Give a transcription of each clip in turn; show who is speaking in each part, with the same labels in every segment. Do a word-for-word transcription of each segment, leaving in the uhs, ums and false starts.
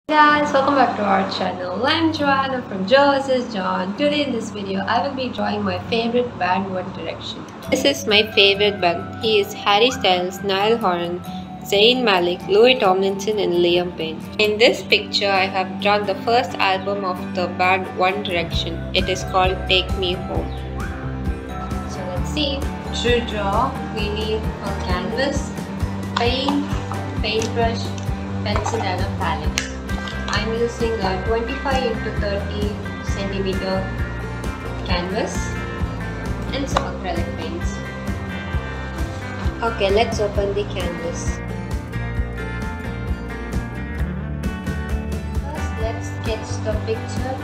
Speaker 1: Hey guys, welcome back to our channel. I'm Joanna from jovsjon. Today in this video, I will be drawing my favorite band One Direction. This is my favorite band. He is Harrystyles, niallhoran, zaynmalik, louis tomlinson and liampayne. In this picture, I have drawn the first album of the band One Direction. It is called Take Me Home. So let's see. To draw, we need a canvas, paint, paintbrush, pencil and a palette. I'm using a twenty-five into thirty centimeter canvas and some acrylic paints. Okay, let's open the canvas. First, let's sketch the picture.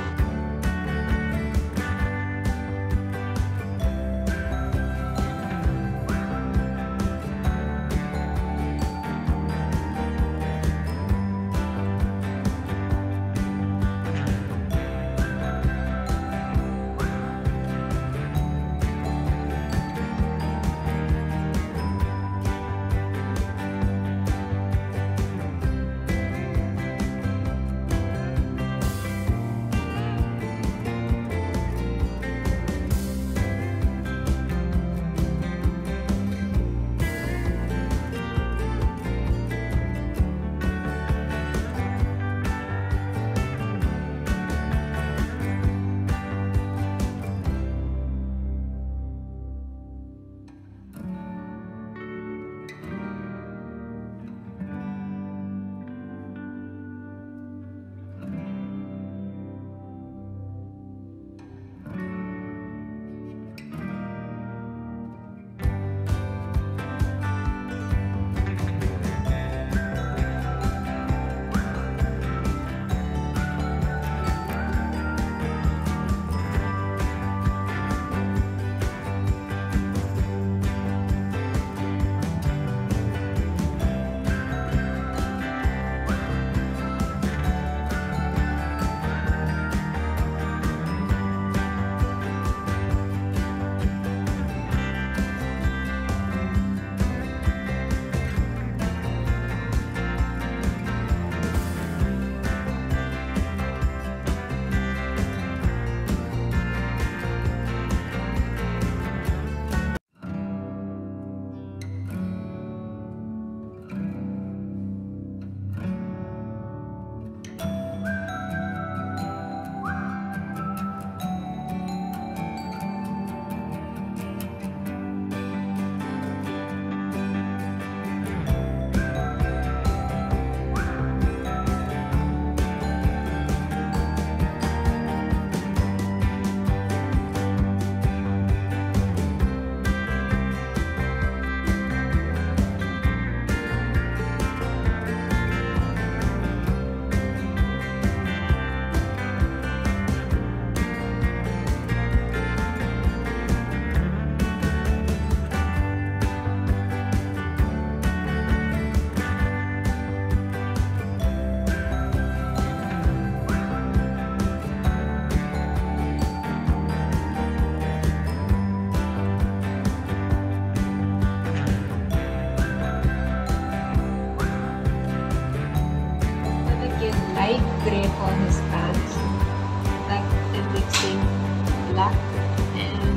Speaker 1: Light gray for his pants, like I'm mixing black and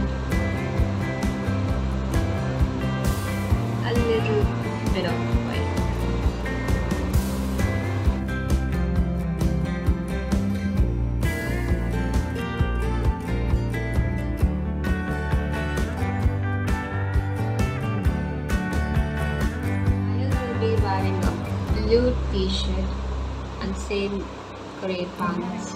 Speaker 1: a little bit of white. I will be wearing a blue t-shirt and same gray pants.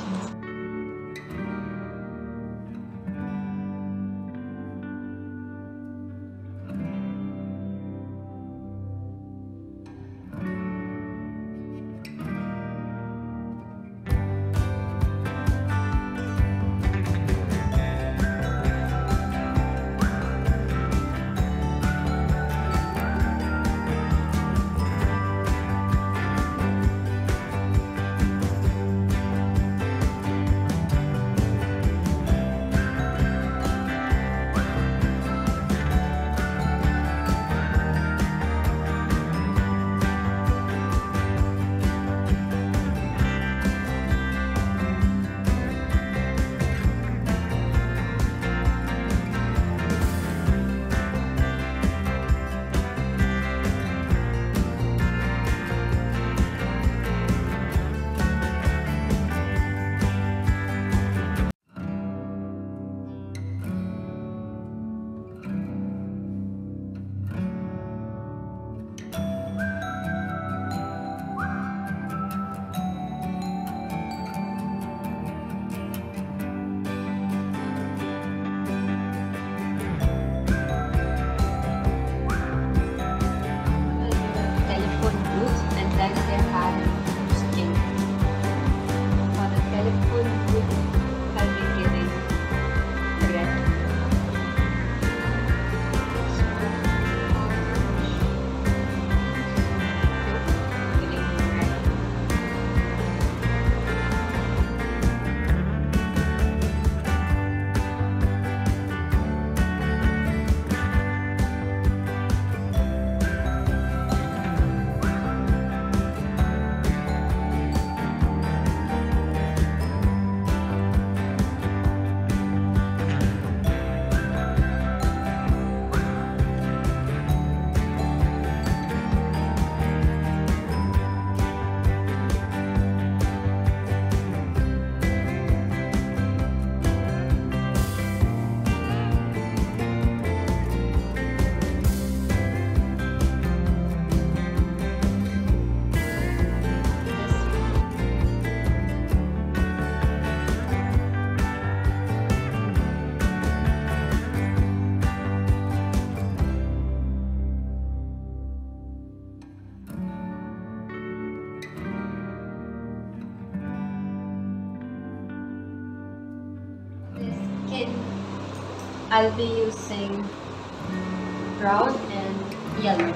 Speaker 1: I'll be using brown and yellow.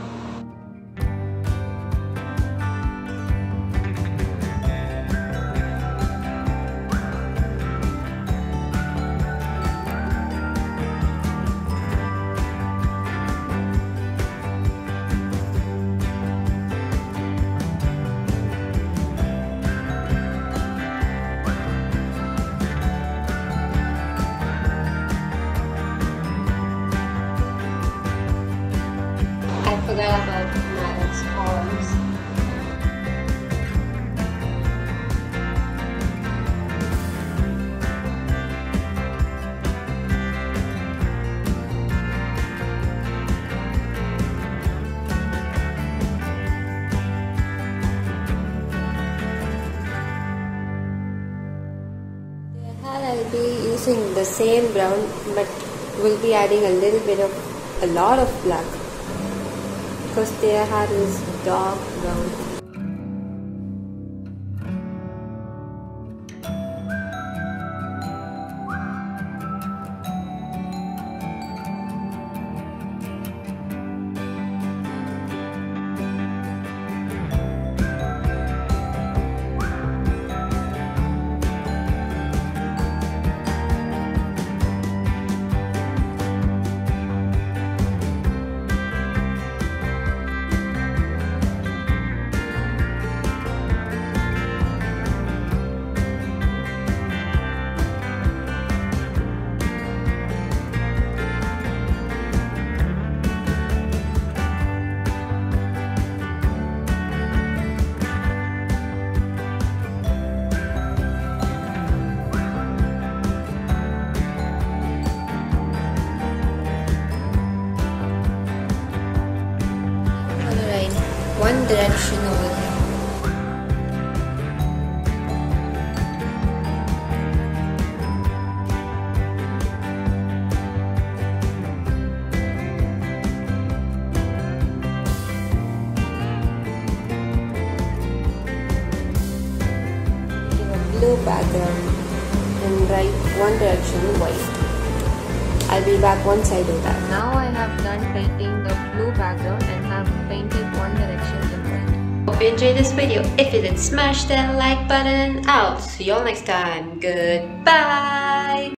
Speaker 1: I forgot about Niall's horns. Here I'll be using the same brown, but we'll be adding a little bit of a lot of black, because their hair is dark brown. One direction over here. Give a blue background and write one direction white. I'll be back once I do that. Now I have done painting the blue background and have painted one direction in red. Hope you enjoyed this video. If you did, smash that like button and I'll see you all next time. Goodbye!